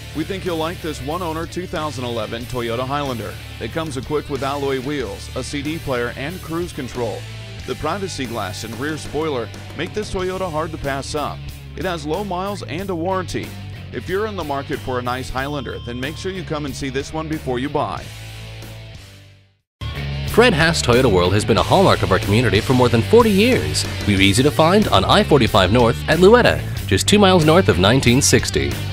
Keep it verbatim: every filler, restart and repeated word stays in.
We think you'll like this one-owner two thousand eleven Toyota Highlander. It comes equipped with alloy wheels, a C D player, and cruise control. The privacy glass and rear spoiler make this Toyota hard to pass up. It has low miles and a warranty. If you're in the market for a nice Highlander, then make sure you come and see this one before you buy. Fred Haas Toyota World has been a hallmark of our community for more than forty years. We're easy to find on I forty-five North at Louetta, just two miles north of nineteen sixty.